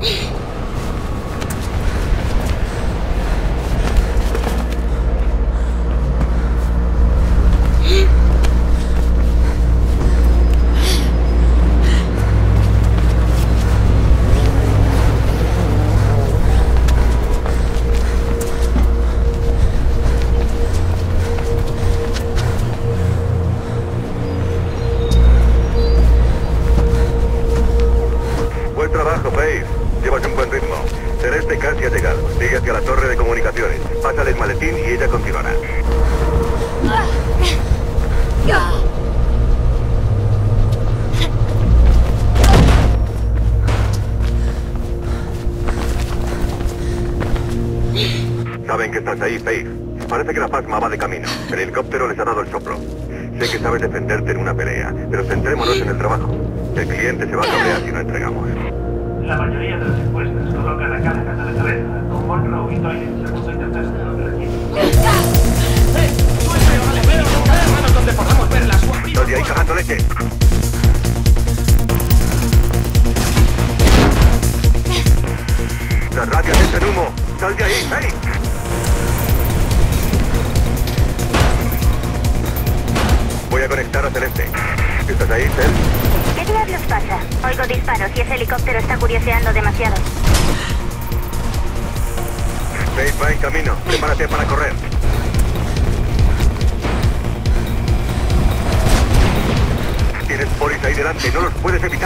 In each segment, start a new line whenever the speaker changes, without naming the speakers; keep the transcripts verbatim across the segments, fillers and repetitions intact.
Llevas un buen ritmo. Celeste casi ha llegado. Sigue hacia la torre de comunicaciones. Pásale el maletín y ella continuará. Saben que estás ahí, Faith. Parece que la Phasma va de camino. El helicóptero les ha dado el soplo. Sé que sabes defenderte en una pelea, pero centrémonos en el trabajo. El cliente se va a cabrear si no entregamos.
La mayoría de las encuestas colocan a Callaghan a la cabeza, con Monroe y Doyle en segundo y tercero de los equipos. ¡Eh! ¡Suelta, vale! ¡Veo cada manos donde podamos ver las guapitas!
¡Estoy ahí cagando leche! ¡Las radios echan humo! ¡Sal de ahí, hey! Voy a conectar a Celeste. ¿Estás ahí, Cel?
¿Qué diablos pasa? Oigo disparos y ese helicóptero está curioseando demasiado.
Faith va en camino. Prepárate para correr. Tienes polis ahí delante. No los puedes evitar.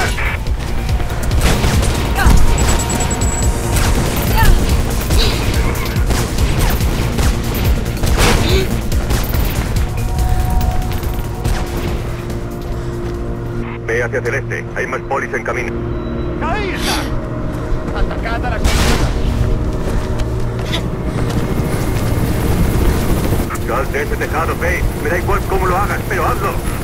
Ve hacia Celeste. Hay más polis en camino.
¡Ahí está! ¡Atacad a las personas!
Sal de ese tejado, Faith. Me da igual cómo lo hagas, pero hazlo.